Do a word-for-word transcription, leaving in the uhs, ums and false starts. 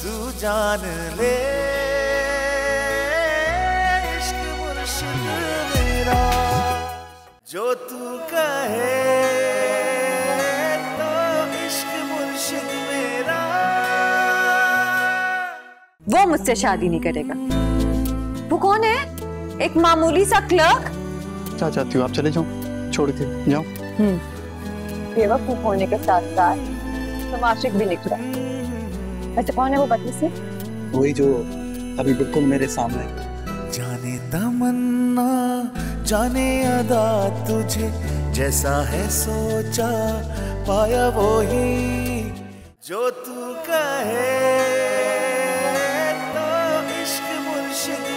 तू जान ले इश्क मुर्शिद मेरा, जो तू कहे तो इश्क मुर्शिद मेरा। वो मुझसे शादी नहीं करेगा। वो कौन है? एक मामूली सा क्लर्क। क्या चाहती हो आप? चले जाओ, छोड़ के जाओ। हम्म, बेवकूफ होने के साथ साथ तुम आशिक भी निकला। वैसे कौन है वो बदली से? वही जो अभी बिल्कुल मेरे सामने। जाने तमन्ना जाने अदा तुझे, जैसा है सोचा पाया वो ही, जो तू कहे तो इश्क मुर्शिद